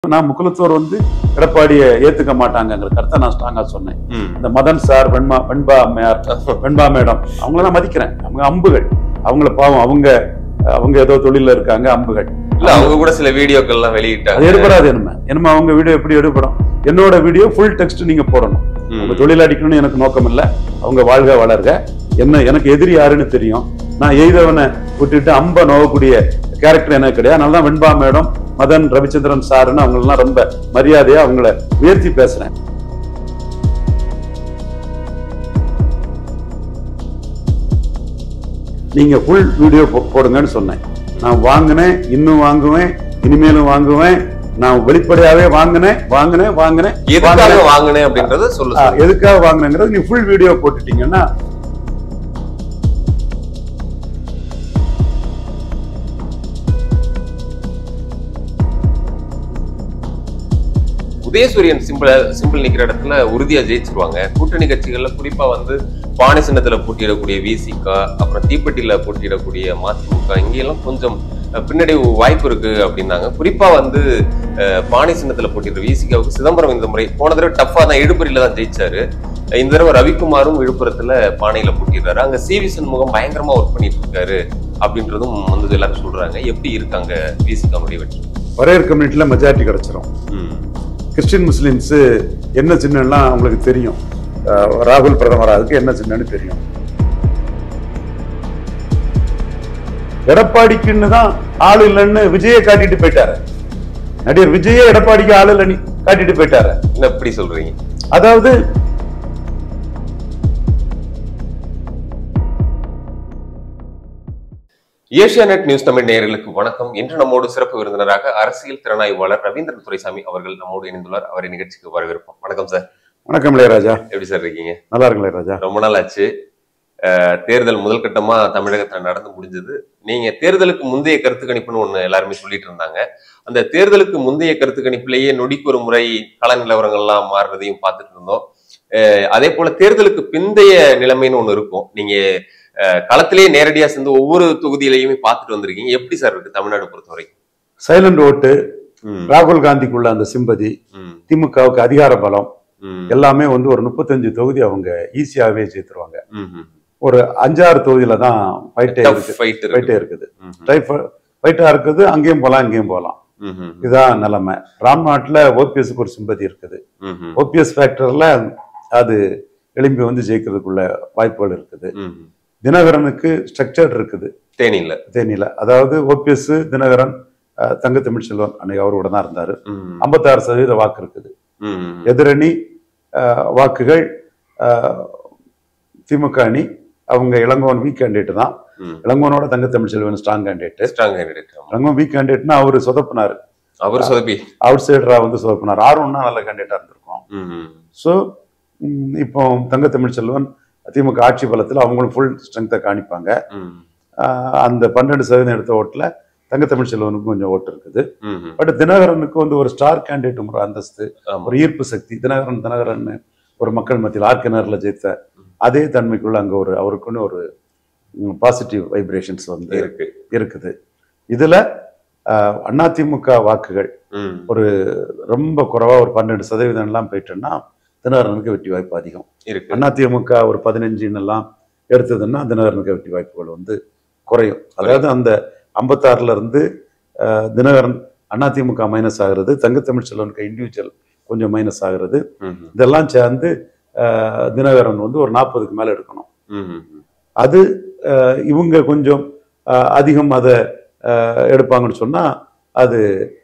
நான் முக்குலத்தோர் வந்து எடப்பாடியை ஏத்துக்க மாட்டாங்கிற கருத்தை நான் ஸ்ட்ராங்கா சொன்னேன். இந்த மதன் சார், வெண்பா அம்மையார், வெண்பா மேடம் அவங்களெல்லாம் மதிக்கிறேன். அவங்க அம்புகள், அவங்கள பாவம், அவங்க ஏதோ தொழில இருக்காங்க, அம்புகள். இல்ல அவங்க கூட சில வீடியோக்கள் எல்லாம் வெளியிட்டாங்க. அது எடுபடாது. என்னமா அவங்க வீடியோ எப்படி எடுபடும்? என்னோட வீடியோ ஃபுல் டெக்ஸ்ட் நீங்க போடணும். அவங்க தொழில் அடிக்கணும்னு எனக்கு நோக்கம் இல்லை. அவங்க வாழ்க வளர்க. எனக்கு எதிரி யாருன்னு தெரியும். நான் எய்தவனை விட்டுட்டு அம்ப நோவக்கூடிய கேரக்டர் எனக்கு கிடையாது. அதனாலதான் வெண்பா மேடம், மதன், ரவிச்சந்திரன் சாருன்னு அவங்களெல்லாம் ரொம்ப மரியாதையா அவங்கள உயர்த்தி பேசுறேன். நீங்க ஃபுல் வீடியோ போடுங்கன்னு சொன்னேன். நான் வாங்கினேன், இன்னும் வாங்குவேன், இனிமேலும் வாங்குவேன். நான் வெளிப்படையாவே வாங்கினேன். எதுக்காக வாங்கினேன் அப்படின்றத சொல்லுங்க. எதுக்காக வாங்கினேங்கிறது நீ ஃபுல் வீடியோ போட்டுட்டீங்கன்னா உதயசூரியன் சிம்பிள் நிக்கிற இடத்துல உறுதியா ஜெயிச்சிருவாங்க. கூட்டணி கட்சிகள்ல குறிப்பா வந்து பானை சின்னத்துல போட்டியிடக்கூடிய விசிக, அப்புறம் தீப்பெட்டியில போட்டியிடக்கூடிய மதிமுக, இங்கெல்லாம் கொஞ்சம் பின்னாடி வாய்ப்பு இருக்கு அப்படின்னாங்க. குறிப்பா வந்து பானை சின்னத்துல போட்டியிட விசிகாவுக்கு சிதம்பரம் இந்த முறை போன தடவை டஃபா தான் இழுபறியில தான் ஜெயிச்சாரு. இந்த தடவை ரவிக்குமாரும் விழுப்புரத்துல பானையில போட்டிடுறாரு. அங்க சி.வி. சண்முகம் பயங்கரமா ஒர்க் பண்ணிட்டு இருக்காரு அப்படின்றதும் வந்து எல்லாரும் சொல்றாங்க. எப்படி இருக்காங்க விசிகாவுடைய வெற்றி? வரையர் கம்யூனிட்டில மெஜாரிட்டி கிடைச்சிரும். கிறிஸ்டின் முஸ்லிம்ஸ் என்ன சின்னம்லாம் அவங்களுக்கு தெரியும். ராகுல் பிரதமர் அதுக்கு என்ன சின்னன்னு தெரியும். எடப்பாடிக்குன்னு தான் ஆள் இல்லைன்னு விஜயை காட்டிட்டு போயிட்டாரு. நடிகர் விஜயே எடப்பாடிக்கு ஆள் இல்லைன்னு காட்டிட்டு போயிட்டாரு. என்ன எப்படி சொல்றீங்க? அதாவது ஏசியாநெட் நியூஸ் தமிழ் நேயர்களுக்கு வணக்கம். இன்று நம்மோடு சிறப்பு விருந்தினராக அரசியல் திறனாய்வாளர் ரவீந்திரன் துரைசாமி அவர்கள் நம்மோடு இணைந்துள்ளார். அவரை நிகழ்ச்சிக்கு வரவேற்போம். வணக்கம் சார். வணக்கம் இளையராஜா. எப்படி சார் இருக்கீங்க? நல்லா இருக்கு இளையராஜா. ரொம்ப நாள் ஆச்சு. தேர்தல் முதல் கட்டமா தமிழகத்துல நடந்து முடிஞ்சது. நீங்க தேர்தலுக்கு முந்தைய கருத்து கணிப்புன்னு ஒண்ணு எல்லாருமே சொல்லிட்டு இருந்தாங்க. அந்த தேர்தலுக்கு முந்தைய கருத்து கணிப்புலேயே நொடிக்கு ஒரு முறை கள நிலவரங்கள்லாம் மாறுறதையும் பார்த்துட்டு இருந்தோம். அதே போல தேர்தலுக்கு பிந்தைய நிலைமைன்னு ஒண்ணு இருக்கும். நீங்க களத்திலேயே நேரடியா சேர்ந்து ஒவ்வொரு தொகுதியிலையுமே பார்த்துட்டு வந்திருக்கீங்க. எப்படி சார் இருக்கு தமிழ்நாடு பொறுத்த வரைக்கும்? சைலண்ட் ஓட்டு, ராகுல் காந்திக்குள்ள அந்த சிம்பதி, திமுகவுக்கு அதிகார பலம் எல்லாமே வந்து ஒரு 35 தொகுதி அவங்க ஈஸியாவே ஜெயித்துருவாங்க. ஒரு 5-6 தொகுதியில தான் ஃபைட்டே இருக்குது. ஃபைட்டா இருக்குது. அங்கேயும் போகலாம், இங்கேயும் போகலாம். இதுதான் நிலைமை. ராம்நாட்ல ஓபிஎஸ்க்கு ஒரு சிம்பதி இருக்குது. ஓபிஎஸ் ஃபேக்டர்ல அது எழும்பி வந்து ஜெயிக்கிறதுக்குள்ள வாய்ப்புகள் இருக்குது. தினகரனுக்கு ஸ்ட்ரக்சர் இருக்குது. தேனியில அதாவது ஓபிஎஸ், தினகரன், தங்க தமிழ்ச்செல்வன் அன்னைக்கு அவரோட தான் இருந்தாரு. 56% வாக்கு இருக்குது. எதிரணி வாக்குகள் திமுக அணி. அவங்க இளங்கோவன் வீக் கேண்டிடேட் தான். இளங்கோவனோட Thanga Tamilselvan strong candidate. Elangovan weak கேண்டிடேட்னா அவரு சொதப்பினாரு. அவுட் சைடரா வந்து சொதப்பினார். ஆர்வம்னா நல்ல கேண்டிடேட்டா இருந்திருக்கும். ஸோ இப்போ தங்க தமிழ்ச்செல்வன் திமுக ஆட்சி பலத்தில் அவங்களும் ஃபுல் ஸ்ட்ரென்த்தை காணிப்பாங்க. அந்த 12% எடுத்த ஓட்டுல தங்க தமிழ்ச்செல்வனுக்கு கொஞ்சம் ஓட்டு இருக்குது. பட் தினகரனுக்கு வந்து ஒரு ஸ்டார் கேண்டிடேட், ஒரு அந்தஸ்து, ஒரு ஈர்ப்பு சக்தி. தினகரன் ஒரு மக்கள் மத்தியில் ஆர்கனர்ல ஜெயித்த அதே தன்மைக்குள்ள அங்க ஒரு அவருக்குன்னு ஒரு பாசிட்டிவ் வைப்ரேஷன்ஸ் வந்து இருக்குது. இதுல அதிமுக வாக்குகள் ஒரு ரொம்ப குறைவா ஒரு 12% எல்லாம் போயிட்டுன்னா தினகரனுக்கு வெற்றி வாய்ப்பு அதிகம். அதிமுக ஒரு 15 எல்லாம் எடுத்ததுன்னா தினகரனுக்கு வெற்றி வாய்ப்புகள் வந்து குறையும். அதாவது அந்த 56ல இருந்து தினகரன் அதிமுக மைனஸ் ஆகுறது, தங்க தமிழ்ச்செல்வனுக்கு இண்டிவிஜுவல் கொஞ்சம் மைனஸ் ஆகுறது. இதெல்லாம் சேர்ந்து தினகரன் வந்து ஒரு 40க்கு மேல எடுக்கணும். அது இவங்க கொஞ்சம் அதிகம் அதை எடுப்பாங்கன்னு சொன்னா அது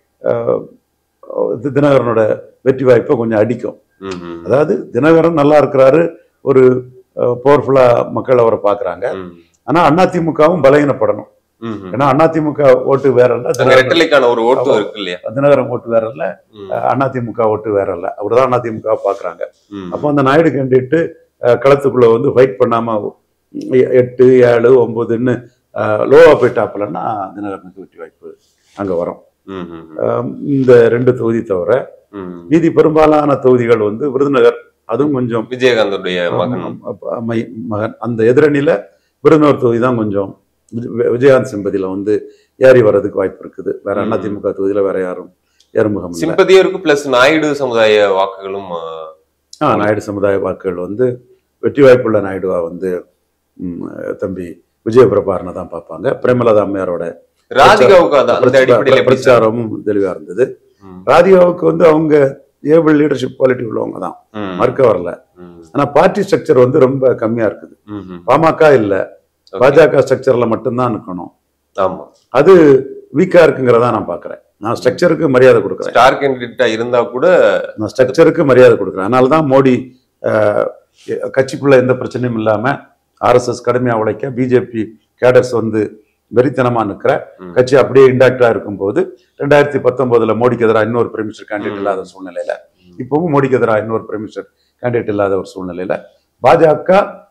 தினகரனோட வெற்றி வாய்ப்பை கொஞ்சம் அடிக்கும். அதாவது தினகரன் நல்லா இருக்கிறாரு, ஒரு பவர்ஃபுல்லா மக்கள் அவரை பாக்குறாங்க. ஆனா அதிமுகவும் பலகீனப்படணும். ஏன்னா அதிமுக ஓட்டு வேற இல்ல, தினகரன் ஓட்டு வேற இல்ல, அதிமுக ஓட்டு வேற இல்ல. அவர்தான் அதிமுக பாக்குறாங்க. அப்போ அந்த நாயுடு கேண்டிடேட் களத்துக்குள்ள வந்து ஃபைட் பண்ணாம 8, 7, 9ன்னு லோவா போயிட்டாப்பலன்னா தினகரனுக்கு வெற்றி வாய்ப்பு அங்க வரும். இந்த 2 தொகுதி தவிர மீதி பெரும்பாலான தொகுதிகள் வந்து விருதுநகர், அதுவும் கொஞ்சம் விஜயகாந்தனுடைய மகன். அந்த எதிரணியில விருதுநகர் தொகுதி தான் கொஞ்சம் விஜயகாந்த் சிம்பதியில வந்து ஏறி வர்றதுக்கு வாய்ப்பு இருக்குது. வேற அதிமுக தொகுதியில வேற யாரும் ஏறுமுகம். சிம்பதியும் இருக்கு, பிளஸ் நாயுடு சமுதாய வாக்குகளும். நாயுடு சமுதாய வாக்குகள் வந்து வெற்றி வாய்ப்புள்ள நாயுடுவா வந்து தம்பி விஜயபிரபாரனை தான் பார்ப்பாங்க. பிரேமலதா அம்மையாரோட ராதிகாவுக்கு பிரச்சாரமும் தெளிவா இருந்தது. ராதிகாவுக்கு வந்து அவங்க ஏபிள் லீடர்ஷிப் குவாலிட்டி உள்ளவங்க தான், மறுக்க வரல. ஆனா பார்ட்டி ஸ்ட்ரக்சர் வந்து ரொம்ப கம்மியா இருக்குது. பாமக இல்ல, பாஜக ஸ்ட்ரக்சர்ல மட்டும்தான் இருக்கணும். அது வீக்கா இருக்குங்கிறதா நான் பாக்குறேன். நான் ஸ்ட்ரக்சருக்கு மரியாதை கொடுக்குறேன். ஸ்டார் கேண்டிடேட்டா இருந்தா கூட நான் ஸ்ட்ரக்சருக்கு மரியாதை கொடுக்குறேன். அதனாலதான் மோடி கட்சிக்குள்ள எந்த பிரச்சனையும் இல்லாம RSS கடுமையா உழைக்க, பிஜேபி கேடர்ஸ் வந்து வெறித்தனமா நிற்கிற கட்சி அப்படியே இன்டாக்டா இருக்கும் போது 2019 மோடிக்கு எதிராக இன்னொரு பிரைம் மினிஸ்டர் கேண்டிடேட் இல்லாத சூழ்நிலையில, இப்பவும் மோடிக்கு எதிராக இன்னொரு பிரைம் மினிஸ்டர் கேண்டிடேட் இல்லாத ஒரு சூழ்நிலையில பாஜக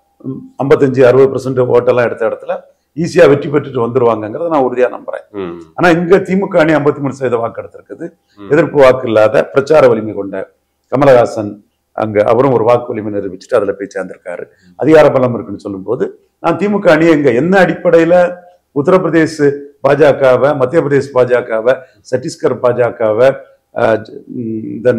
55-60% ஓட்டெல்லாம் எடுத்த இடத்துல ஈஸியா வெற்றி பெற்றுட்டு வந்துருவாங்கிறத நான் உறுதியா நம்புறேன். ஆனா இங்க திமுக அணி 53% வாக்கு எடுத்திருக்குது. எதிர்ப்பு வாக்கு இல்லாத பிரச்சார வலிமை கொண்ட கமலஹாசன் அங்க அவரும் ஒரு வாக்கு வலிமை நிரூபிச்சுட்டு அதுல போய் சேர்ந்திருக்காரு. அதிகார பலம் இருக்குன்னு சொல்லும் போது நான் திமுக அணி எங்க என்ன அடிப்படையில உத்தரப்பிரதேச பாஜகவை, மத்திய பிரதேச பாஜகவை, சத்தீஸ்கர் பாஜகவை, தென்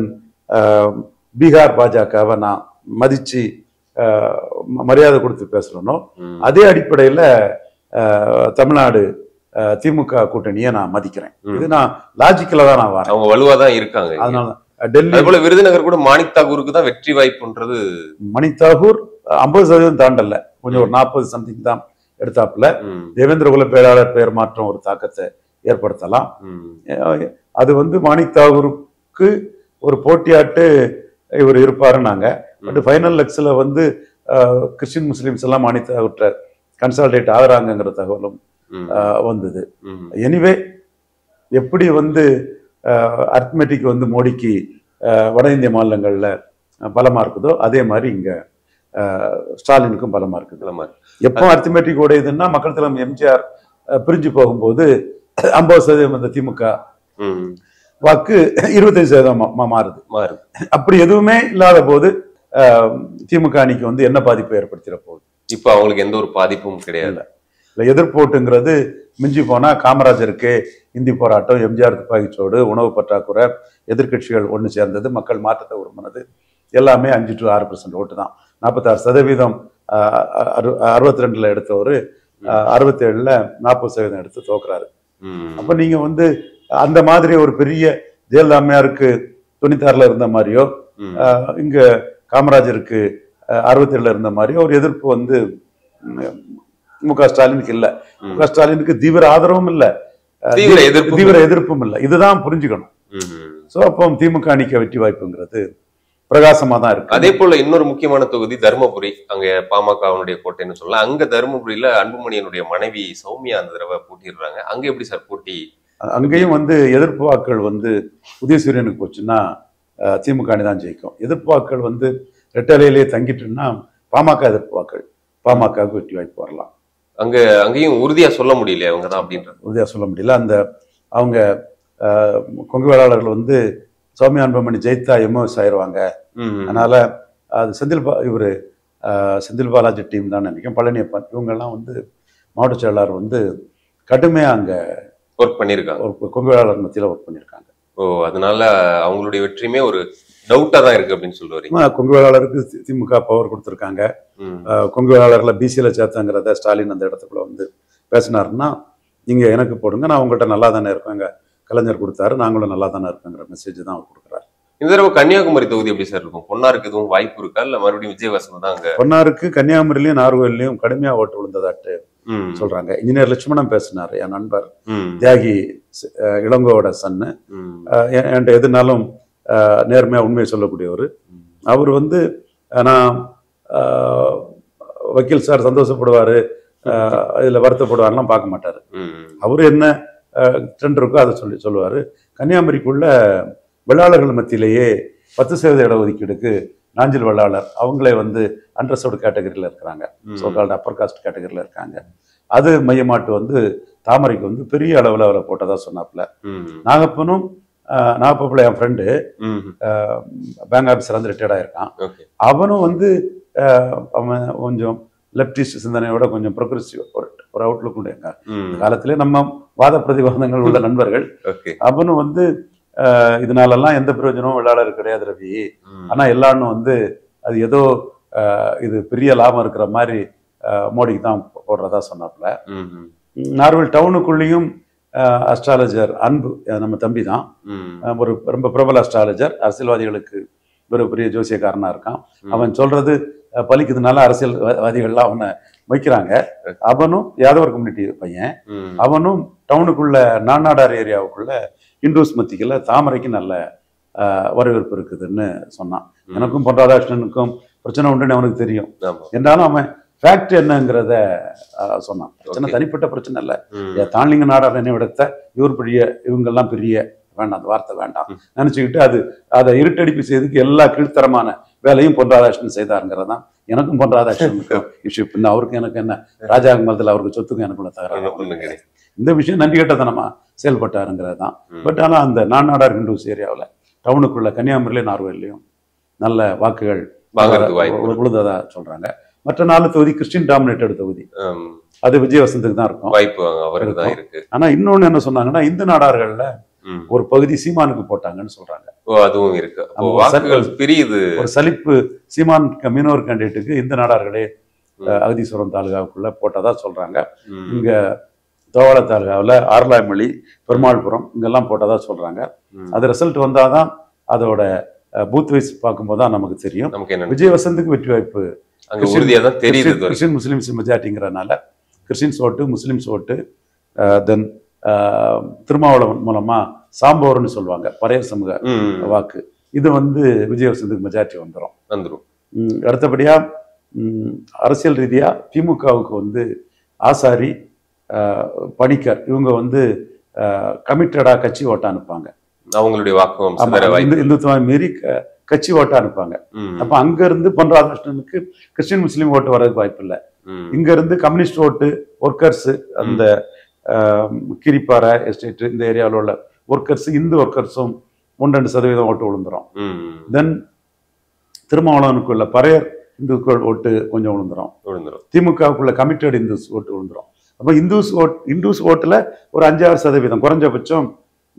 பீகார் பாஜகவை நான் மதிச்சு மரியாதை கொடுத்து பேசுறனோ, அதே அடிப்படையில தமிழ்நாடு திமுக கூட்டணியை நான் மதிக்கிறேன். இது நான் லாஜிக்கலா தான் நான் வரேன். அவங்க வலுவா தான் இருக்காங்க. அதனால டெல்லி போல விருதுநகர் கூட மாணிக் தாகூருக்கு தான் வெற்றி வாய்ப்புன்றது. மாணிக் தாகூர் 50% தாண்டல, கொஞ்சம் ஒரு 40 சம்திங் தான் எடுத்தாப்புல. தேவேந்திர குல பேராளர் பெயர் மாற்றம் ஒரு தாக்கத்தை ஏற்படுத்தலாம். அது வந்து மாணிக் தாகூருக்கு ஒரு போட்டியாட்டு இவர் இருப்பாருன்னாங்க. பட் ஃபைனல் லெக்ஸ்ல வந்து கிறிஸ்டின் முஸ்லிம்ஸ் எல்லாம் மாணிக் தாகூர்ட்ட கன்சால்டேட் ஆகுறாங்கிற தகவலும் வந்தது. எனிவே எப்படி வந்து அர்த்மெட்டிக் வந்து மோடிக்கு வட இந்திய மாநிலங்கள்ல பலமா இருக்குதோ அதே மாதிரி இங்க ஸ்டாலினுக்கும் பலமா இருக்குது. எப்போ அர்த்மெட்டிக் உடையதுன்னா மக்கள் தலைவர் எம்ஜிஆர் பிரிஞ்சு போகும்போது 50% திமுக வாக்கு 25% மாறுது. அப்படி எதுவுமே இல்லாத போது திமுக அணிக்கு வந்து என்ன பாதிப்பு ஏற்படுத்திட போகுது? இப்ப அவங்களுக்கு எந்த ஒரு பாதிப்பும் கிடையாது. எதிர்ப்போட்டுங்கிறது மிஞ்சி போனா காமராஜருக்கு இந்தி போராட்டம், எம்ஜிஆர் துப்பாக்கிச்சோடு, உணவு பற்றாக்குறை, எதிர்கட்சிகள் ஒன்று சேர்ந்தது, மக்கள் மாற்றத்தை விரும்பினது, எல்லாமே 5 to 6% ஓட்டு தான். 46% 62 எடுத்தவர் 67 40% எடுத்து தோக்குறாரு. அப்ப நீங்க வந்து அந்த மாதிரி ஒரு பெரிய ஜெயலலிதா அம்மையாருக்கு 96 இருந்த மாதிரியோ, இங்க காமராஜருக்கு 67 இருந்த மாதிரியோ ஒரு எதிர்ப்பு வந்து முக ஸ்டாலினுக்கு இல்ல. முக ஸ்டாலினுக்கு தீவிர ஆதரவும் இல்ல, தீவிர எதிர்ப்பும் இல்ல. இதுதான் புரிஞ்சுக்கணும். சோ அப்போ திமுக அணிக்க வெற்றி வாய்ப்புங்கிறது பிரகாசமா தான் இருக்கு. அதே போல இன்னொரு முக்கியமான தொகுதி தருமபுரி, அங்க பாமகவுடைய கோட்டைன்னு சொல்லலாம். அங்க தருமபுரியில அன்புமணியனுடைய மனைவி சௌமியா அந்த தடவை போட்டிடுறாங்க. அங்க எப்படி சார் போட்டி? அங்கேயும் வந்து எதிர்ப்பு வாக்கள் வந்து உதயசூரியனுக்கு போச்சுன்னா திமுக அணி தான் ஜெயிக்கும். எதிர்ப்பு வாக்கள் வந்து ரெட்டலையிலேயே தங்கிட்டுன்னா பாமக எதிர்ப்பு வாக்கள் பாமகவுக்கு வெற்றி வாய்ப்பு வரலாம். அங்கேயும் உறுதியா சொல்ல முடியல அவங்க தான் அப்படின்ற உறுதியா சொல்ல முடியல. அந்த அவங்க கொங்கு வேளாளர்கள் வந்து சௌமியா அன்புமணி ஜெயித்தா எம்ஓஎஸ் ஆயிடுவாங்க. அதனால அது செந்தில் பாலாஜி டீம் தான் நினைக்கிறேன், பழனியப்பன் இவங்கெல்லாம் வந்து மாவட்ட செயலாளர் வந்து கடுமையா அங்க ஒர்க் பண்ணியிருக்காங்க, கொங்கு வேளாளர் மத்தியில ஒர்க் பண்ணியிருக்காங்க. அதனால அவங்களுடைய வெற்றியுமே ஒரு டவுட்டா தான் இருக்கு அப்படின்னு சொல்லுவாரு. கொங்கு வேளாளருக்கு திமுக பவர் கொடுத்துருக்காங்க. கொங்கு வேளாளர்களை பிசியில சேர்த்தாங்கிறத ஸ்டாலின் அந்த இடத்துக்குள்ள வந்து பேசினாருன்னா, நீங்க எனக்கு போடுங்க, நான் உங்கள்கிட்ட நல்லா தானே இருக்கேங்க, கலைஞர் கொடுத்தாரு, நாங்களும் நல்லா தானே இருக்கங்கிற மெசேஜ் தான் அவர் கொடுக்குறாரு. இந்த தடவை கன்னியாகுமரி தொகுதி எப்படி சார் இருக்கும்? பொன்னாருக்கு எதுவும் வாய்ப்பு இருக்கா, இல்ல மறுபடியும் விஜயவாசன் தான் அங்க? பொன்னாருக்கு கன்னியாகுமரியிலயும் நாகர்கோவிலையும் கடுமையா ஓட்டு விழுந்ததாட்டு சொல்றாங்க. இன்ஜினியர் லட்சுமணன் பேசினாரு, என் நண்பர் தியாகி இளங்கோவோட சன்னு, என்கிட்ட எதுனாலும் நேர்மையா உண்மையை சொல்லக்கூடியவர். அவர் வந்து நான் வக்கீல் சார் சந்தோஷப்படுவாரு, இதுல வருத்தப்படுவாருலாம் பார்க்க மாட்டாரு. அவரு என்ன ட்ரெண்ட் இருக்கோ அதை சொல்லுவாரு. கன்னியாகுமரிக்குள்ள வெள்ளாளர்கள் மத்தியிலேயே 10% இடஒதுக்கீடுக்கு நாஞ்சில் வெள்ளாளர் அவங்களே வந்து அண்டர்சர்வ்டு கேட்டகரியில இருக்கிறாங்க, சோகால்டு அப்பர் காஸ்ட் கேட்டகரியில இருக்காங்க. அது மையமாட்டு வந்து தாமரைக்கு வந்து பெரிய அளவில் அவரை போட்டதா சொன்னாப்புல. நாகப்பனும் நாகப்பப்புல என் ஃப்ரெண்டு பேங்க் ஆஃபீஸர் வந்து ரிட்டையர்ட் ஆயிருக்கான். அவனும் வந்து அவன் கொஞ்சம் லெப்டிஸ்ட் சிந்தனையோட கொஞ்சம் ப்ரோக்ரெசிவ் ஒரு அவுட்லுக் உண்டு. எங்க காலத்திலே நம்ம வாத பிரதிவாதங்கள் உள்ள நண்பர்கள். அவனும் வந்து இதனாலெல்லாம் எந்த பிரயோஜனமும் வெள்ளாளர் கிடையாது ரவி. ஆனா எல்லாரும் வந்து அது ஏதோ இது பெரிய லாபம் இருக்கிற மாதிரி மோடிக்கு தான் போடுறதா சொன்னாப்புல. நார்வேல் டவுனுக்குள்ளேயும் அஸ்ட்ராலஜர் அன்பு நம்ம தம்பி தான், ஒரு ரொம்ப பிரபல அஸ்ட்ராலஜர், அரசியல்வாதிகளுக்கு ஒரு பெரிய ஜோசியக்காரனா இருக்கான். அவன் சொல்றது பலிக்குதுனால அரசியல்வாதிகள்லாம் அவனை வைக்கிறாங்க. அவனும் யாதவர் கம்யூனிட்டி பையன், அவனும் டவுனுக்குள்ள நாடார் ஏரியாவுக்குள்ள இண்டூஸ் மத்திக்குள்ள தாமரைக்கு நல்ல வரவேற்பு இருக்குதுன்னு சொன்னான். எனக்கும் பொன் ராதாகிருஷ்ணனுக்கும் பிரச்சனை உண்டுன்னு அவனுக்கு தெரியும். என்றாலும் அவன் ஃபேக்ட் என்னங்கிறத சொன்னான். பிரச்சனை தனிப்பட்ட பிரச்சனை இல்லை, தான்லிங்க நாடார் நினைவிடத்தை இவர் பெரிய இவங்கெல்லாம் பெரிய வேண்டாம், அந்த வார்த்தை வேண்டாம் நினைச்சுக்கிட்டு அதை இருட்டடிப்பு செய்ததுக்கு எல்லா கீழ்த்தரமான வேலையும் பொன் ராதாகிருஷ்ணன் செய்தாருங்கிறதான் எனக்கும் பொன் ராதாகிருஷ்ணனுக்கும் இஷ்யூ. இன்னும் அவருக்கு எனக்கு என்ன, ராஜாங்கமலத்தில் அவருக்கு சொத்துக்கும் எனக்குள்ள தகராறு. இந்த விஷயம் நன்றி கட்டத்தனமா செயல்பட்டாருங்கிறது தான். பட் ஆனால் அந்த நாடார் ஹிந்துஸ் ஏரியாவில் டவுனுக்குள்ள கன்னியாகுமரியிலே நார்வேலையும் நல்ல வாக்குகள் உழுததா சொல்றாங்க. மற்ற 4 தொகுதி கிறிஸ்டின் டாமினேட்டட் தொகுதி, அது விஜய் வசந்துக்கு தான் இருக்கும். ஆனா இன்னொன்னு என்ன சொன்னாங்கன்னா, இந்து நாடார்கள்ல ஒரு பகுதி சீமானுக்கு போட்டாங்கன்னு சொல்றாங்க. அதுவும் இருக்கு. ஒரு சலிப்பு சீமான் மீனவர் கேண்டிடேட்டுக்கு இந்த நாடார்களே அகதீஸ்வரம் தாலுகாவுக்குள்ள போட்டதா சொல்றாங்க. இங்க தோவாள தாலுகாவில் ஆர்லாய்மொழி, பெருமாள்புரம் இங்கெல்லாம் போட்டதா சொல்றாங்க. அது ரிசல்ட் வந்தாதான் அதோட பூத் வைஸ் பார்க்கும்போது தான் நமக்கு தெரியும். விஜய் வசந்துக்கு வெற்றி வாய்ப்பு கிறிஸ்டின் முஸ்லிம்ஸ் மெஜாரிட்டிங்கிறதுனால கிறிஸ்டின்ஸ் ஓட்டு, முஸ்லிம்ஸ் ஓட்டு, தென் திருமாவளவன் மூலமா சாம்போர்னு சொல்லுவாங்க பரையர் சமூக வாக்கு, இது வந்து விஜய் வசந்துக்கு மெஜாரிட்டி வந்துடும். அடுத்தபடியா அரசியல் ரீதியா திமுகவுக்கு வந்து ஆசாரி, பணிக்கர் இவங்க வந்து கமிட்டடா கட்சி ஓட்ட அனுப்பாங்க. அவங்களுடைய வாக்கு இந்துத்துவ மீறி கட்சி ஓட்ட அனுப்பாங்க. அப்ப அங்க இருந்து பொன் ராதாகிருஷ்ணனுக்கு கிறிஸ்டின் முஸ்லீம் ஓட்டு வர்றதுக்கு வாய்ப்பு இல்லை. இங்க இருந்து கம்யூனிஸ்ட் ஓட்டு, ஒர்க்கர்ஸ், அந்த கிரிப்பாறை எஸ்டேட் இந்த ஏரியாவில் உள்ள ஒர்க்கர்ஸ், இந்து ஒர்க்கர்ஸும் 1-2% ஓட்டு விழுந்துரும். தென் திருமாவளவனுக்குள்ள பரையர் இந்துக்கள் ஓட்டு கொஞ்சம் விழுந்துரும். திமுகவுக்குள்ள கமிட்டட் இந்துஸ் ஓட்டு விழுந்துரும். அப்போ இந்துஸ் ஓட்டுல ஒரு 5-6% குறைஞ்சபட்சம்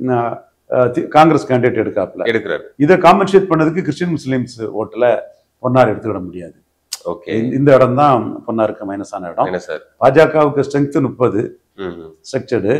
காங்கிரஸ் கேண்டிடேட் எடுக்கிறாரு. இதை காம்பன்சேட் பண்ணதுக்கு கிறிஸ்டின் முஸ்லிம்ஸ் ஓட்டுல பொன்னார் எடுத்துக்கிட முடியாது. இந்த இடம் தான் பொன்னாருக்கு மைனஸான இடம். பாஜகவுக்கு ஸ்ட்ரென்த் 30 ஸ்ட்ரக்சர்டு,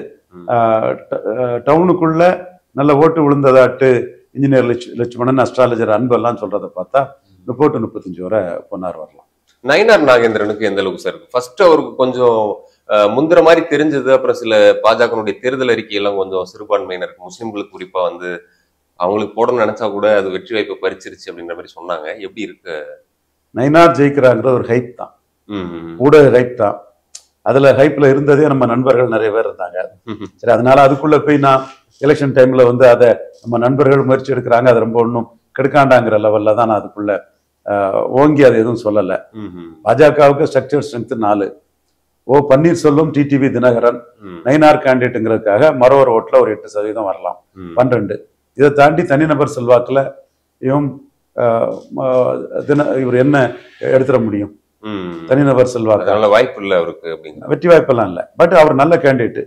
டவுனுக்குள்ள நல்ல ஓட்டு விழுந்ததாட்டு இன்ஜினியர் லட்சுமணன், அஸ்ட்ராலஜர் அன்பு எல்லாம் சொல்றதை பார்த்தா 30-35 வரை பொன்னார் வரலாம். நயினார் நாகேந்திரனுக்கு எந்த அளவுக்கு சார்? ஃபர்ஸ்ட் அவருக்கு கொஞ்சம் முந்திர மாதிரி தெரிஞ்சது. அப்புறம் சில பாஜகனுடைய தேர்தல் அறிக்கையெல்லாம் கொஞ்சம் சிறுபான்மையினருக்கு, முஸ்லிம்களுக்கு குறிப்பா வந்து அவங்களுக்கு போடணும்னு நினைச்சா கூட அது வெற்றி வாய்ப்பை பறிச்சிருச்சு அப்படின்ற மாதிரி சொன்னாங்க. எப்படி இருக்கு? நயினார் ஜெயிக்கிறாங்கிற ஒரு ஹைப் தான், ஊடக ஹைப் தான். அதுல ஹைப்ல இருந்ததே நம்ம நண்பர்கள் நிறைய பேர் இருந்தாங்க. சரி, அதனால அதுக்குள்ள போய் நான் எலெக்ஷன் டைம்ல வந்து அதை நம்ம நண்பர்கள் முயற்சி எடுக்கிறாங்க, அது ரொம்ப ஒன்றும் கெடுக்காண்டாங்கிற லெவல்ல தான் நான் அதுக்குள்ள ஓங்கி அதை எதுவும் சொல்லலை. பாஜகவுக்கு structure strength 4. O Panneerselvam, TTV Dhinakaran, Nainar கேண்டிடேட்டுங்கிறதுக்காக மரோவர் ஓட்டுல ஒரு 8% வரலாம், 12. இதை தாண்டி தனிநபர் செல்வாக்குல இவர் என்ன எடுத்துட முடியும்? தனிநபர் செல்வாக்கு வாய்ப்பு இல்லை அவருக்கு, வெற்றி வாய்ப்பெல்லாம் இல்லை. பட் அவர் நல்ல கேண்டிடேட்,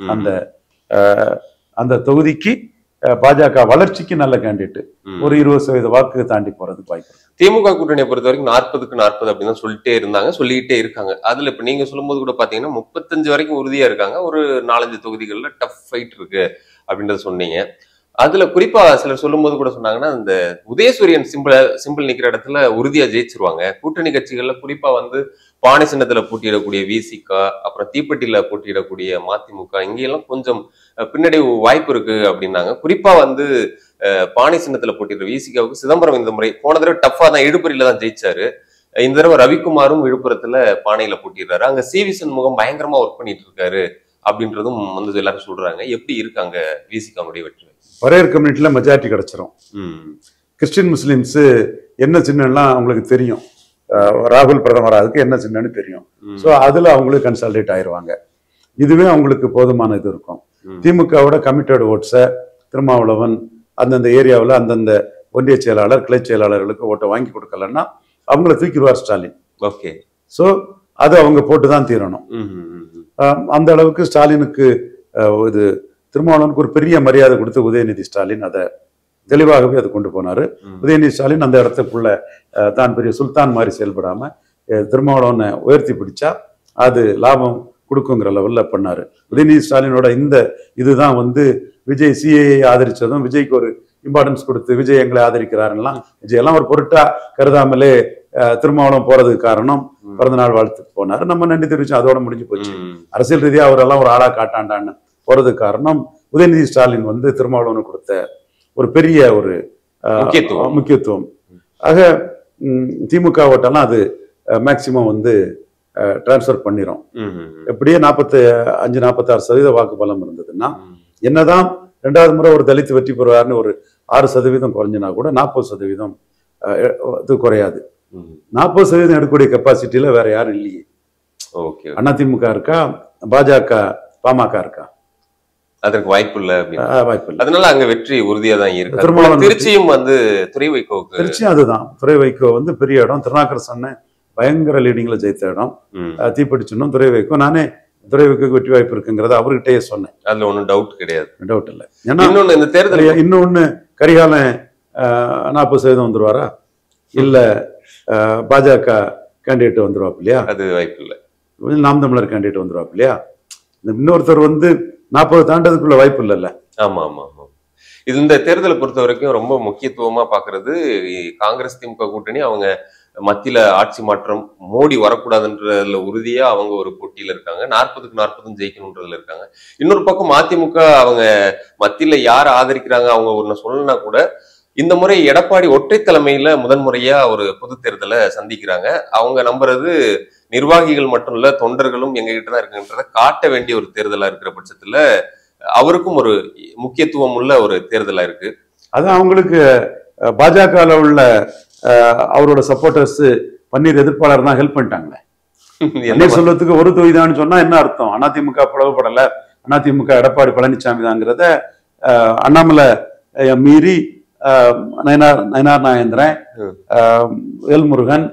அந்த தொகுதிக்கு பாஜக வளர்ச்சிக்கு நல்ல கேண்டிடேட். ஒரு 20% வாக்கு தாண்டி போறதுக்கு வாய்ப்பு. திமுக கூட்டணியை பொறுத்த வரைக்கும் 40க்கு 40 அப்படின்னு சொல்லிட்டே இருக்காங்க. அதுல இப்ப நீங்க சொல்லும்போது கூட பாத்தீங்கன்னா 35 வரைக்கும் உறுதியா இருக்காங்க. ஒரு 4-5 தொகுதிகள்ல டஃப் ஃபைட் இருக்கு அப்படின்றத சொன்னீங்க. அதுல குறிப்பா சிலர் சொல்லும் போது கூட சொன்னாங்கன்னா, இந்த உதயசூரியன் சிம்பிள் நிக்கிற இடத்துல உறுதியா ஜெயிச்சிருவாங்க. கூட்டணி கட்சிகள்ல குறிப்பா வந்து பானை சின்னத்துல போட்டியிடக்கூடிய விசிக, அப்புறம் தீப்பெட்டியில போட்டியிடக்கூடிய மதிமுக, இங்கெல்லாம் கொஞ்சம் பின்னாடி வாய்ப்பு இருக்கு அப்படின்னாங்க. குறிப்பா வந்து பானை சின்னத்துல போட்டியிட விசிகாவுக்கு சிதம்பரம் இந்த முறை போன தடவை டஃபா தான் இழுபறியில தான் ஜெயிச்சாரு. இந்த தடவை ரவிக்குமாரும் விழுப்புரத்துல பானையில போட்டிடுறாரு. அங்க சிவி சண்முகம் பயங்கரமா ஒர்க் பண்ணிட்டு இருக்காரு அப்படின்றதும் வந்து எல்லாரும் சொல்றாங்க. எப்படி இருக்காங்க விசிகாவுடைய வெற்றி? பரையர் கம்யூனிட்டியில மெஜாரிட்டி கிடைச்சிரும். கிறிஸ்டின் முஸ்லிம்ஸ் என்ன சின்னம்லாம் அவங்களுக்கு தெரியும், ராகுல் பிரதமர் அதுக்கு என்ன சின்னன்னு தெரியும். ஸோ அதுல அவங்களுக்கு கன்சால்டேட் ஆயிடுவாங்க. இதுவே அவங்களுக்கு போதுமான இது இருக்கும். திமுகவோட கமிட்டட் ஓட்ஸை திருமாவளவன் அந்தந்த ஏரியாவில் அந்தந்த ஒன்றிய செயலாளர், கிளை செயலாளர்களுக்கு ஓட்டை வாங்கி கொடுக்கலன்னா அவங்கள தூக்கிடுவார் ஸ்டாலின். ஓகே, ஸோ அது அவங்க போட்டு தான் தீரணும். அந்த அளவுக்கு ஸ்டாலினுக்கு இது திருமாவளவனுக்கு ஒரு பெரிய மரியாதை கொடுத்து உதயநிதி ஸ்டாலின் அதை தெளிவாகவே அதை கொண்டு போனாரு. உதயநிதி ஸ்டாலின் அந்த இடத்துக்குள்ள தான் பெரிய சுல்தான் மாதிரி செயல்படாம திருமாவளவனை உயர்த்தி பிடிச்சா அது லாபம் கொடுக்குங்கிற லெவல்ல பண்ணாரு. உதயநிதி ஸ்டாலினோட இந்த இதுதான் வந்து விஜய் சிஏஏ ஆதரிச்சதும் விஜய்க்கு ஒரு இம்பார்ட்டன்ஸ் கொடுத்து விஜய் எங்களை ஆதரிக்கிறாருலாம் விஜய் எல்லாம் ஒரு பொருட்டா கருதாமலே திருமாவளவன் போறதுக்கு காரணம் பிறந்தநாள் வாழ்த்துக்கு போனாரு. நம்ம நன்றி தெரிவிச்சோம், அதோட முடிஞ்சு போச்சு. அரசியல் ரீதியா அவரெல்லாம் ஒரு ஆளா காட்டாண்டான்னு போறதுக்கு காரணம் உதயநிதி ஸ்டாலின் வந்து திருமாவளவனுக்கு கொடுத்த ஒரு பெரிய ஒரு முக்கியத்துவம். ஆக திமுக ஓட்டெல்லாம் அது மேக்சிமம் வந்து டிரான்ஸ்பர் பண்ணிரும். எப்படியே 45-46% வாக்கு பலம் இருந்ததுன்னா என்னதான் 2வது முறை ஒரு தலித் வெற்றி பெறுவார்னு ஒரு 6% குறைஞ்சினா கூட 40% இது குறையாது. 40% எடுக்கக்கூடிய கெப்பாசிட்டியில வேற யாரும் இல்லையே. அதிமுக இருக்கா, பாஜக பாமக இருக்கா? அதற்கு வாய்ப்பு இல்ல. அதனால அங்க வெற்றி உறுதியா தான் இருக்கு. திருச்சியும் வந்து துரை வைகோவுக்கு திருச்சியும் அதுதான். துரை வைகோ வந்து பெரிய இடம். திருநாக்கர் சொன்ன பயங்கர லீடிங்ல ஜெயித்த இடம். தீப்பெட்டி சொன்னோம் துரை வைகோ. நானே துரை வைகோக்கு வெற்றி வாய்ப்பு இருக்குங்கிறத அவர்கிட்டயே சொன்னேன். அதுல ஒன்றும் டவுட் கிடையாது, டவுட் இல்லை. ஏன்னா இன்னொன்னு இந்த தேர்தல் இன்னொன்னு கரிகாலன் 40% வந்துருவாரா இல்ல பாஜக கேண்டிடேட் வந்துருவாப்பு இல்லையா? அது வாய்ப்பு இல்லை. நாம் தமிழர் கேண்டிடேட் வந்துருவாப்பு இல்லையா? இன்னொருத்தர் வந்து 40 தாண்டதுக்குள்ள வாய்ப்பு இல்லைல்ல. ஆமா ஆமா ஆமா. இது இந்த தேர்தலை பொறுத்த வரைக்கும் ரொம்ப முக்கியத்துவமா பாக்குறது காங்கிரஸ் திமுக கூட்டணி. அவங்க மத்தியில ஆட்சி மாற்றம் மோடி வரக்கூடாதுன்றதுல உறுதியா அவங்க ஒரு போட்டியில இருக்காங்க. 40க்கு 40 ஜெயிக்கணும்ன்றதுல இருக்காங்க. இன்னொரு பக்கம் அதிமுக அவங்க மத்தியில யார் ஆதரிக்கிறாங்க அவங்க ஒன்னு சொல்லணும்னா கூட இந்த முறை எடப்பாடி ஒற்றை தலைமையில முதன்முறையா ஒரு பொது தேர்தலை சந்திக்கிறாங்க. அவங்க நம்புறது நிர்வாகிகள் மட்டும் இல்ல தொண்டர்களும் எங்க கிட்டதான் இருக்குன்றத காட்ட வேண்டிய ஒரு தேர்தலா இருக்கிற பட்சத்துல அவருக்கும் ஒரு முக்கியத்துவம் உள்ள ஒரு தேர்தலா இருக்கு. அது அவங்களுக்கு பாஜகவில் உள்ள அவரோட சப்போர்டர்ஸ் பன்னீர் எதிர்ப்பாளர் தான் ஹெல்ப் பண்ணிட்டாங்களே. என்ன சொல்றதுக்கு ஒரு தொகுதிதான்னு சொன்னா என்ன அர்த்தம்? அதிமுக பிளவுபடல, அதிமுக எடப்பாடி பழனிசாமி தாங்கிறத அண்ணாமலை மீறி நயனார் நாகேந்திரன், எல் முருகன்,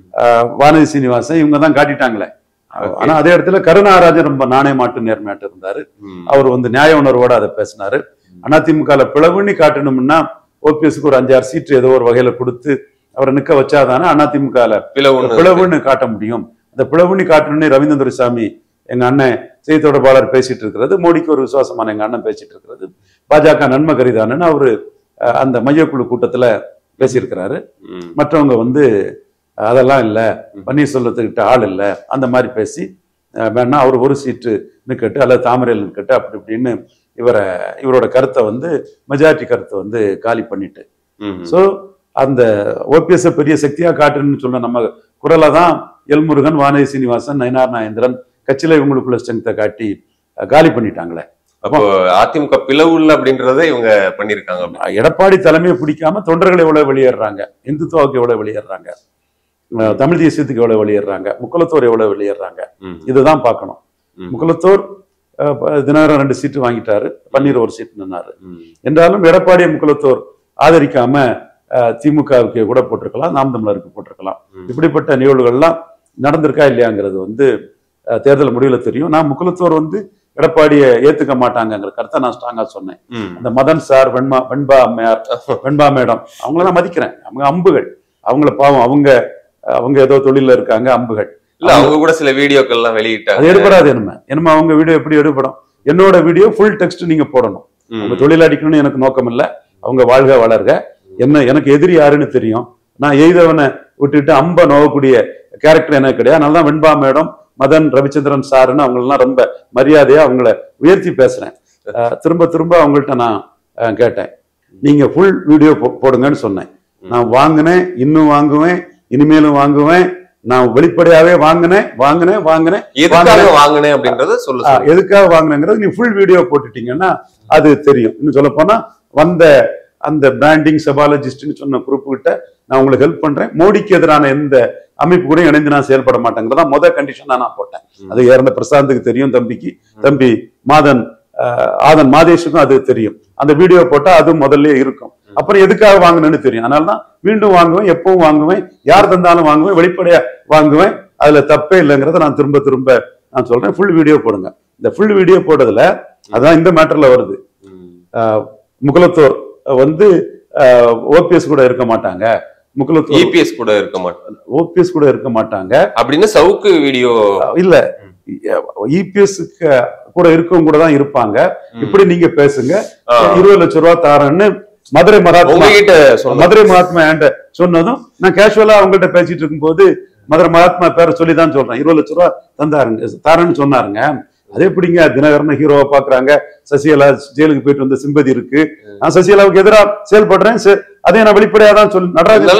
வானதி சீனிவாசன் இவங்க தான் காட்டிட்டாங்களே. ஆனா அதே இடத்துல கருணாராஜன் ரொம்ப நாணயமாட்டு நேர்மையாட்டு இருந்தாரு. அவர் வந்து நியாய உணர்வோட அதை பேசினாரு. அதிமுக பிளவுன்னு காட்டணும்னா ஓபிஎஸ்க்கு ஒரு 5-6 சீட்டு ஏதோ ஒரு வகையில கொடுத்து அவரை நிக்க வச்சாதானே அதிமுக பிளவுன்னு காட்ட முடியும். அந்த பிளவுன்னு காட்டணும்னு ரவீந்திர துரைசாமி எங்க அண்ணன் செய்தி தொடர்பாளர் பேசிட்டு இருக்கிறது, மோடிக்கு ஒரு விசுவாசமான எங்க அண்ணன் பேசிட்டு இருக்கிறது, பாஜக நன்மை கரிதானு அவரு அந்த மையக்குழு கூட்டத்துல பேசியிருக்கிறாரு. மற்றவங்க வந்து அதெல்லாம் இல்லை, பன்னீர்செல்வத்துக்கிட்ட ஆள் இல்லை அந்த மாதிரி பேசி வேணா அவர் ஒரு சீட்டு நிக்கட்டு அல்லது தாமரையில் நிக்கட்டு அப்படி இப்படின்னு இவரோட கருத்தை வந்து மெஜாரிட்டி கருத்தை வந்து காலி பண்ணிட்டு ஸோ அந்த ஓபிஎஸ் பெரிய சக்தியா காட்டுன்னு சொல்ல நம்ம குரலை தான் எல்முருகன், வானதி சீனிவாசன், நயனார் நாகேந்திரன் கட்சியில இவங்களுக்குள்ள ஸ்ட்ரென்த்தை காட்டி காலி பண்ணிட்டாங்களே. அப்போ அதிமுக பிளவுள்ள அப்படின்றத இவங்க பண்ணிருக்காங்க. எடப்பாடி தலைமையை பிடிக்காம தொண்டர்கள் எவ்வளவு வெளியேறாங்க, இந்துத்துவாவுக்கு எவ்வளவு வெளியேறாங்க, தமிழ் தேசியத்துக்கு எவ்வளவு வெளியேறாங்க, முக்குலத்தோர் எவ்வளவு வெளியேறாங்க, இதுதான் பார்க்கணும். முக்குலத்தோர் தினகரன் 2 சீட்டு வாங்கிட்டாரு, பன்னீர் ஒரு சீட்டு நின்னாரு. என்றாலும் எடப்பாடியை முக்குலத்தோர் ஆதரிக்காம திமுகவுக்கு கூட போட்டிருக்கலாம், நாம் தமிழருக்கு போட்டிருக்கலாம். இப்படிப்பட்ட நிகழ்வுகள்லாம் நடந்திருக்கா இல்லையாங்கிறது வந்து தேர்தல் முடிவுல தெரியும். நான் முக்குலத்தோர் வந்து எடப்பாடியை ஏத்துக்க மாட்டாங்கிற கருத்தை நான் ஸ்ட்ராங்கா சொன்னேன். அந்த மதன் சார், வெண்பா அம்மையார், வெண்பா மேடம் அவங்களெல்லாம் மதிக்கிறேன். அவங்க அம்புகள், அவங்கள பாவம், அவங்க ஏதோ தொழில இருக்காங்க, அம்புகள். இல்ல அவங்க கூட சில வீடியோக்கள் எல்லாம் வெளியிட்டாங்க. அது எடுபடாது. என்னமா அவங்க வீடியோ எப்படி எடுபடும்? என்னோட வீடியோ ஃபுல் டெக்ஸ்ட் நீங்க போடணும். அவங்க தொழில் அடிக்கணும்னு எனக்கு நோக்கம் இல்லை. அவங்க வாழ்க வளர்க. எனக்கு எதிரி யாருன்னு தெரியும். நான் எய்தவனை விட்டுட்டு அம்ப நோகக்கூடிய கேரக்டர் எனக்கு கிடையாது. அதனால தான் வெண்பா மேடம், மதன், ரவிச்சந்திரன் சாருன்னு அவங்களெல்லாம் ரொம்ப மரியாதையா அவங்கள உயர்த்தி பேசுறேன். திரும்ப அவங்கள்ட்ட நான் கேட்டேன், நீங்க ஃபுல் வீடியோ போடுங்கன்னு சொன்னேன். நான் வாங்கினேன், இன்னும் வாங்குவேன், இனிமேலும் வாங்குவேன். நான் வெளிப்படையாவே வாங்கினேன் அப்படின்றத சொல்ல. எதுக்காக வாங்கினேங்கிறது நீ ஃபுல் வீடியோ போட்டுட்டீங்கன்னா அது தெரியும். இன்னும் சொல்ல போனா வந்த அந்த பிராண்டிங் செபாலஜிஸ்ட்னு சொன்ன குரூப் கிட்ட நான் உங்களுக்கு ஹெல்ப் பண்றேன். மோடிக்கு எதிரான எந்த அமைப்பு கூட இணைந்து நான் செயல்பட மாட்டேங்கிறதா முதல் கண்டிஷன் நான் போட்டேன். அது இறந்த பிரசாந்துக்கு தெரியும், தம்பி ஆதன் மாதேஷுக்கும் அது தெரியும். அந்த வீடியோ போட்டா அது முதல்ல இருக்கும். அப்புறம் எதுக்காக வாங்கினேன்னு தெரியும். அதனாலதான் மீண்டும் வாங்குவேன், எப்பவும் வாங்குவேன், யார் தந்தாலும் வாங்குவேன், வெளிப்படையா வாங்குவேன். அதுல தப்பே இல்லைங்கிறத நான் திரும்ப நான் சொல்றேன். ஃபுல் வீடியோ போடுங்க. இந்த ஃபுல் வீடியோ போடுறதுல அதான் இந்த மேட்டர்ல வருது. முக்குலத்தோர் வந்து ஓபிஎஸ் கூட இருக்க மாட்டாங்க, முக்குலத்தோர் இபிஎஸ் கூட இருக்க மாட்டாங்க, ஓபிஎஸ் கூட இருக்க மாட்டாங்க அப்படின்னு சவுக்கு வீடியோ இல்ல. இபிஎஸ் கூட இருக்கவங்க கூட தான் இருப்பாங்க. இப்படி நீங்க பேசுங்க, 20 லட்சம் ரூபாய் தாரன்னு மதுரை மகாத்மா என்கிட்ட சொன்னதும் நான் கேஷுவலா அவங்கள்ட்ட பேசிட்டு இருக்கும் போது மதுரை மகாத்மா பேரை சொல்லிதான் சொல்றேன். 20 லட்சம் ரூபாய் தாரன்னு சொன்னாருங்க. அதே எப்படிங்க தினகரன் ஹீரோவா பாக்குறாங்க, சசிகலா ஜெயிலுக்கு போயிட்டு வந்த சிம்பதி இருக்கு, நான் சசிகலாவுக்கு எதிராக செயல்படுறேன், அதே நான் வெளிப்படையா தான் சொல்லி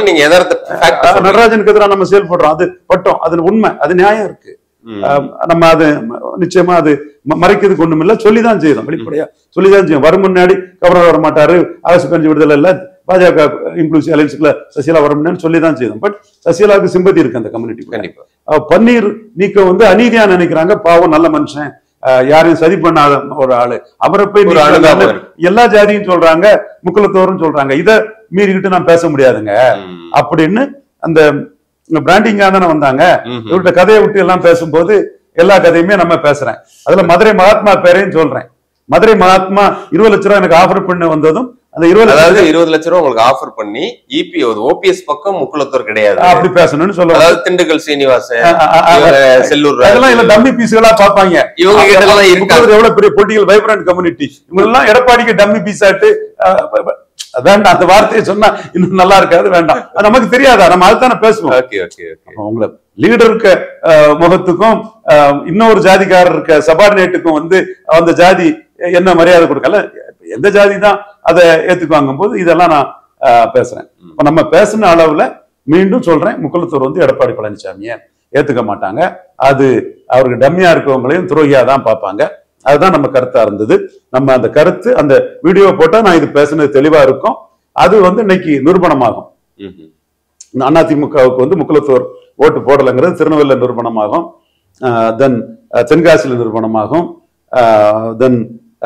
நடராஜனுக்கு எதிராக நம்ம செயல்படுறோம், அது பட்டம், அது உண்மை, அது நியாயம் இருக்கு. நம்ம அது நிச்சயமா அது மறைக்கிறதுக்கு ஒண்ணும் இல்ல, சொல்லிதான் செய்யறோம், வெளிப்படையா சொல்லிதான் செய்யும். வரும் முன்னாடி கவர்னர் வர மாட்டாரு, அரசு பெஞ்சு விடுதலை இல்ல, பாஜக இன்க்ளூசிவ் அலையன்ஸ்ல சசிகலா வர முன்னாடி சொல்லிதான் செய்யும். பட் சசிகலாவுக்கு சிம்பதி இருக்கு அந்த கம்யூனிட்டி. கண்டிப்பா பன்னீர் நீக்கம் வந்து அநீதியா நினைக்கிறாங்க. பாவம் நல்ல மனுஷன், யாரையும் சதி பண்ணாத ஒரு ஆளு, அவரை போய் எல்லா ஜாதியும் சொல்றாங்க, முக்குலத்தோரும் சொல்றாங்க, இதை மீறிக்கிட்டு நான் பேச முடியாதுங்க அப்படின்னு அந்த பிராண்டிங்கா தானே வந்தாங்க. இவர்கிட்ட கதையை விட்டு எல்லாம் பேசும்போது எல்லா கதையுமே நம்ம பேசுறேன். அதுல மதுரை மகாத்மா பேரையும் சொல்றேன். மதுரை மகாத்மா 20 லட்சம் ரூபாய் எனக்கு ஆஃபர் பண்ண வந்ததும் அந்த 20 லட்சம் ரூபாய் உங்களுக்கு ஆஃபர் பண்ணி இபி ஓபிஎஸ் பக்கம் முக்குலத்தோர் கிடையாது அப்படி பேசணும்னு சொல்லுவாங்க. அதாவது திண்டுக்கல் சீனிவாசன், செல்லூர், அதெல்லாம் இல்ல டம்மி பீஸ்களா பாப்பாங்க. இவங்க எவ்வளவு பெரிய பொலிட்டிக்கல் வைப்ரண்ட் கம்யூனிட்டி, இவங்க எல்லாம் எடப்பாடிக்கு டம்மி பீஸ் ஆட்டு வேண்டாம், அந்த வார்த்தையை சொன்னா இன்னும் நல்லா இருக்காது, வேண்டாம், நமக்கு தெரியாதா, நம்ம அதுதானே பேசுவோம். உங்களை லீடருக்கு முகத்துக்கும் இன்னொரு ஜாதிக்காரர் இருக்க சபார்டினேட்டுக்கும் வந்து அந்த ஜாதி என்ன மரியாதை கொடுக்கல, எந்த ஜாதி தான் அதை ஏத்துக்குவாங்கும் போது இதெல்லாம் நான் பேசுறேன். இப்ப நம்ம பேசின அளவுல மீண்டும் சொல்றேன், முக்குலத்தோர் வந்து எடப்பாடி பழனிசாமியை ஏத்துக்க மாட்டாங்க, அது அவருக்கு டம்மியா இருக்கவங்களையும் துரோகியா தான் பார்ப்பாங்க. அதுதான் நம்ம கருத்தா இருந்தது. நம்ம அந்த கருத்து அந்த வீடியோ போட்டா நான் இது பேசுனது தெளிவா இருக்கும். அது வந்து இன்னைக்கு நிரூபணமாகும். அதிமுகவுக்கு வந்து முக்குலத்தோர் ஓட்டு போடலைங்கிறது திருநெல்வேலியில் நிரூபணமாகும், தென் தென்காசியில் நிரூபணமாகும், தென்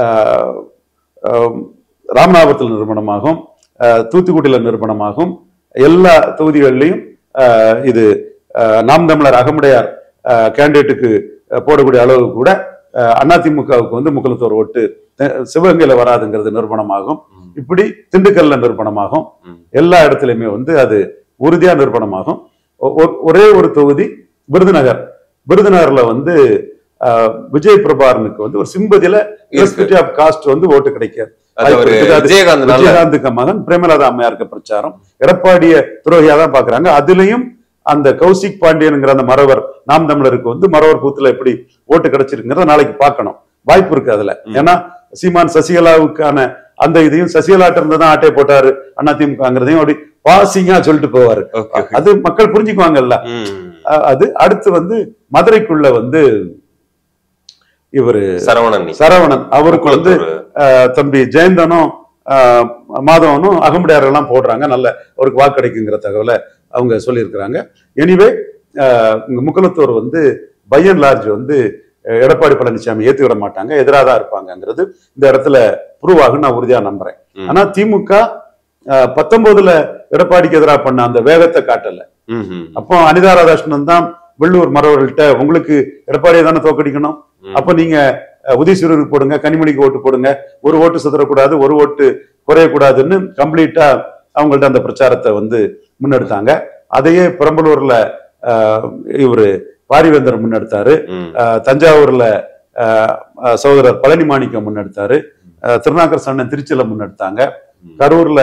ராமநாதபுரத்தில் நிரூபணமாகும், தூத்துக்குடியில் நிரூபணமாகும். எல்லா தொகுதிகளிலையும் இது நாம் தமிழர் அகமுடையார் கேண்டிடேட்டுக்கு போடக்கூடிய அளவு கூட அதிமுகவுக்கு வந்து முக்குலத்தோர் ஓட்டு சிவகங்கையில வராதுங்கிறது நிரூபணமாகும். இப்படி திண்டுக்கல்ல நிரூபணமாகும். எல்லா இடத்துலயுமே வந்து அது உறுதியா நிரூபணமாகும். ஒரே ஒரு தொகுதி விருதுநகர்ல வந்து விஜய் பிரபாரனுக்கு வந்து ஒரு சிம்பதியில காஸ்ட் வந்து ஓட்டு கிடைக்காது. விஜயகாந்துக்கு மகன் பிரேமலதா அம்மையாருக்கு பிரச்சாரம், எடப்பாடிய துரோகியா தான் பாக்குறாங்க. அதுலயும் அந்த கௌசிக் பாண்டியனுங்கிற அந்த மறவர் நாம் தமிழருக்கு வந்து மறவர் பூத்துல எப்படி ஓட்டு கிடைச்சிருக்கிறத நாளைக்கு பார்க்கணும், வாய்ப்பு இருக்கு அதுல. ஏன்னா சீமான் சசிகலாவுக்கான அந்த இதையும் சசிகலாட்ட இருந்துதான் ஆட்டை போட்டாரு அதிமுகங்கிறதையும் அப்படி பாசிங்கா சொல்லிட்டு போவாரு. அது மக்கள் புரிஞ்சுக்குவாங்கல்ல. அது அடுத்து வந்து மதுரைக்குள்ள வந்து இவரு சரவணன் அவருக்கு வந்து தம்பி ஜெயந்தனும் மாதவனும் அகமுடையாரெல்லாம் போடுறாங்க, நல்ல அவருக்கு வாக்கு கிடைக்குங்கிற தகவலை அவங்க சொல்லியிருக்கிறாங்க. எனிவே முக்குலத்தோர் வந்து பை அண்ட் லார்ஜ் வந்து எடப்பாடி பழனிசாமி ஏத்துக்கிட மாட்டாங்க, எதிராக தான் இருப்பாங்கிறது இந்த இடத்துல ப்ரூவ் ஆகும், நான் உறுதியா நம்புறேன். ஆனா திமுக 19 எடப்பாடிக்கு எதிராக பண்ண அந்த வேகத்தை காட்டல. அப்போ அனிதா ராதாகிருஷ்ணன் தான் வெள்ளூர் மறவர்கள்ட்ட உங்களுக்கு எடப்பாடியை தானே தோக்கடிக்கணும், அப்ப நீங்க உதயசூரருக்கு போடுங்க, கனிமொழிக்கு ஓட்டு போடுங்க, ஒரு ஓட்டு சிதறக்கூடாது, ஒரு ஓட்டு குறையக்கூடாதுன்னு கம்ப்ளீட்டா அவங்கள்ட்ட அந்த பிரச்சாரத்தை வந்து முன்னெடுத்தாங்க. அதையே பெரம்பலூர்ல இவரு பாரிவேந்தர் முன்னெடுத்தாரு, தஞ்சாவூர்ல சகோதரர் பழனி மாணிக்கம் முன்னெடுத்தாரு, திருநாக்கர் சண்ணன் திருச்சியில முன்னெடுத்தாங்க, கரூர்ல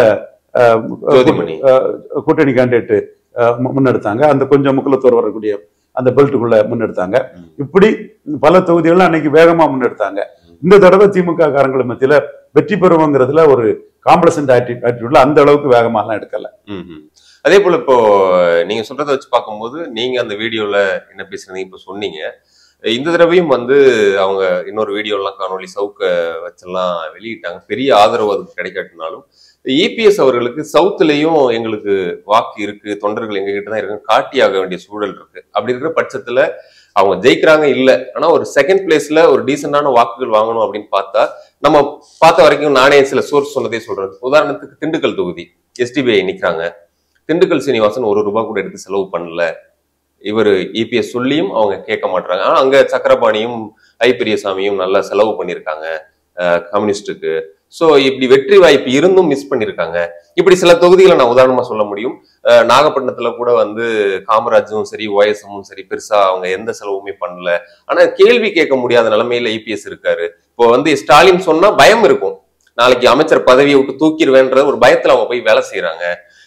கூட்டணி கேண்டிடேட் முன்னெடுத்தாங்க, அந்த கொஞ்சம் முக்குலத்தோர் வரக்கூடிய அந்த பெல்ட்டுக்குள்ள முன்னெடுத்தாங்க. இப்படி பல தொகுதிகள் அன்னைக்கு வேகமா முன்னெடுத்தாங்க. இந்த தடவை திமுக காரங்கள் மத்தியில வெற்றி பெறுவோங்கிறதுல ஒரு காம்ப்ளசன்ட் ஆட்டிடியூட்ல அந்த அளவுக்கு வேகமாக எடுக்கல. அதே போல இப்போ நீங்க சொல்றதை வச்சு பார்க்கும்போது நீங்க அந்த வீடியோல என்ன பேசுறீங்க இப்ப சொன்னீங்க, இந்த தடவையும் வந்து அவங்க இன்னொரு வீடியோலாம் காணொலி சவுக்க வச்செல்லாம் வெளியிட்டாங்க, பெரிய ஆதரவு அதுக்கு கிடைக்காட்டினாலும் இபிஎஸ் அவர்களுக்கு சவுத்துலயும் எங்களுக்கு வாக்கு இருக்கு, தொண்டர்கள் எங்க கிட்ட தான் இருக்கு, காட்டியாக வேண்டிய சூழல் இருக்கு. அப்படி இருக்கிற பட்சத்துல அவங்க ஜெயிக்கிறாங்க இல்ல, ஆனா ஒரு செகண்ட் பிளேஸ்ல ஒரு டீசென்டான வாக்குகள் வாங்கணும் அப்படின்னு பார்த்தா நம்ம பார்த்த வரைக்கும் நானே சில சோர்ஸ் சொன்னதே சொல்றது. உதாரணத்துக்கு திண்டுக்கல் தொகுதி எஸ்டிபிஐ நிக்கிறாங்க, திண்டுக்கல் சீனிவாசன் ₹1 கூட எடுத்து செலவு பண்ணல, இவர் இபிஎஸ் சொல்லியும் அவங்க கேட்க மாட்டாங்க. ஆனா அங்க சக்கரபாணியும் ஐ பெரியசாமியும் நல்லா செலவு பண்ணியிருக்காங்க, கம்யூனிஸ்டுக்கு. சோ இப்படி வெற்றி வாய்ப்பு இருந்தும் மிஸ் பண்ணிருக்காங்க. இப்படி சில தொகுதிகளை நான் உதாரணமா சொல்ல முடியும். நாகப்பட்டினத்துல கூட வந்து காமராஜும் சரி OSMமும் சரி பெருசா அவங்க எந்த செலவுமே பண்ணல. ஆனா கேள்வி கேட்க முடியாத நிலைமையில EPS இருக்காரு. இப்போ வந்து ஸ்டாலின் சொன்னா பயம் இருக்கும், நாளைக்கு அமைச்சர் பதவியை விட்டு தூக்கிடுவேன்ற ஒரு பயத்துல அவங்க போய் வேலை செய்யறாங்க.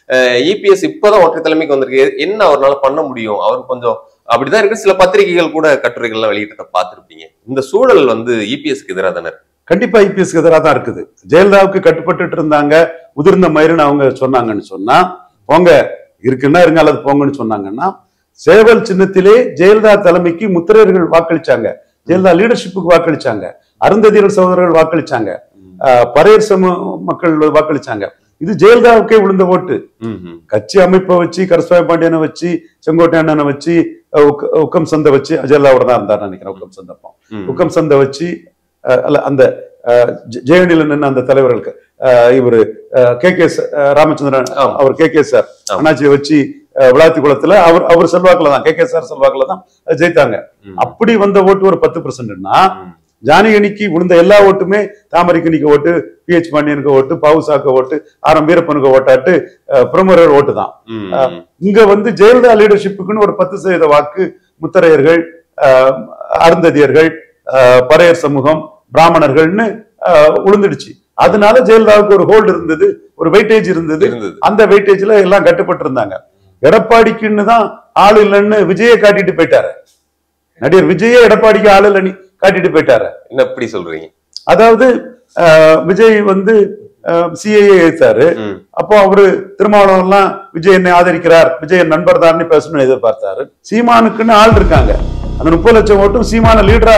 EPS இப்பதான் ஒற்றை தலைமைக்கு வந்திருக்கு, என்ன அவரால் பண்ண முடியும்? அவர் கொஞ்சம் அப்படிதான் இருக்கு. சில பத்திரிகைகள் கூட கட்டுரைகள்லாம் வெளியிட்ட பார்த்திருப்பீங்க. இந்த சூழல் வந்து EPSக்கு எதிராக தானே? கண்டிப்பா EPSக்கு எதிராக தான் இருக்குது. ஜெயலலிதாவுக்கு கட்டுப்பட்டு இருந்தாங்க, உதிர்ந்த மயிருன்னு அவங்க சொன்னாங்கன்னு சொன்னா போங்க, இருக்குன்னா இருங்க அல்லது போங்கன்னு சொன்னாங்கன்னா, சேவல் சின்னத்திலே ஜெயலலிதா தலைமைக்கு முத்திரையர்கள் வாக்களிச்சாங்க, ஜெயலலிதா லீடர்ஷிப்புக்கு வாக்களிச்சாங்க, அருந்ததியர் சகோதரர்கள் வாக்களிச்சாங்க, பறையர் மக்கள் வாக்களிச்சாங்க. இது ஜெயலலிதாவுக்கே விழுந்த ஓட்டு. கட்சி அமைப்பை வச்சு கருசுவாமி பாண்டியனை வச்சு செங்கோட்டை அண்ணனை வச்சு உக்கம் சந்தை வச்சு ஜெயலலிதாவோட தான் இருந்தார் நினைக்கிறேன். உக்கம் சந்தப்போ உக்கம் சந்தை வச்சு அல்ல அந்த ஜெயனில நின்று அந்த தலைவர்களுக்கு இவரு KK ராமச்சந்திரன் அவர் KK சார் அண்ணாச்சியை வச்சு விளாத்தி குளத்துல அவர் செல்வாக்குல தான் KK சார் செல்வாக்குல தான் ஜெயித்தாங்க. அப்படி வந்த ஓட்டு ஒரு 10%ன்னா ஜானகிக்கு விழுந்த எல்லா ஓட்டுமே தாமரைக்கணிக்கு ஓட்டு, PH பாண்டியனுக்கு ஓட்டு, பாவுசாக்கு ஓட்டு, RM வீரப்பனுக்கு ஓட்டாட்டு பிரமுகர்கள் ஓட்டு தான். இங்க வந்து ஜெயலலிதா லீடர்ஷிப்புக்குன்னு ஒரு 10% வாக்கு முத்தரையர்கள், அருந்ததியர்கள், பறையர் சமூகம், பிராமணர்கள்னு உளுந்துடுச்சு. அதனால ஜெயலலிதாவுக்கு ஒரு ஹோல்டு இருந்தது, ஒரு வெயிட்டேஜ் இருந்தது. அந்த வெயிட்டேஜ்ல எல்லாம் கட்டுப்பட்டு இருந்தாங்க. எடப்பாடிக்குன்னு தான் ஆள் இல்லைன்னு விஜயை காட்டிட்டு போயிட்டாரு. நடிகர் விஜயே எடப்பாடிக்கு ஆள் இல்லைன்னு காட்டிட்டு போயிட்டாரு. என்ன எப்படி சொல்றீங்க? அதாவது விஜய் வந்து CAA எழுத்தாரு. அப்போ அவரு திருமாவளவன் எல்லாம் விஜய் என்னை ஆதரிக்கிறார், விஜய் நண்பர் தான் பேசணும்னு எதிர்பார்த்தாரு. சீமானுக்குன்னு ஆள் இருக்காங்க. அந்த 30 லட்சம் ஓட்டும் சீமான லீடரா.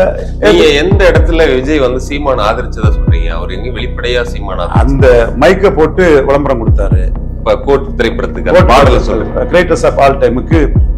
எந்த இடத்துல விஜய் வந்து சீமான ஆதரிச்சதா சொல்றீங்க? அவர் எங்க வெளிப்படையா சீமான அந்த மைக்க போட்டு விளம்பரம் கொடுத்தாரு. கோட் திரைப்படத்துக்கு பாடல சொல்லுங்க, கிரேட்டஸ்ட் ஆஃப் ஆல் டைமுக்கு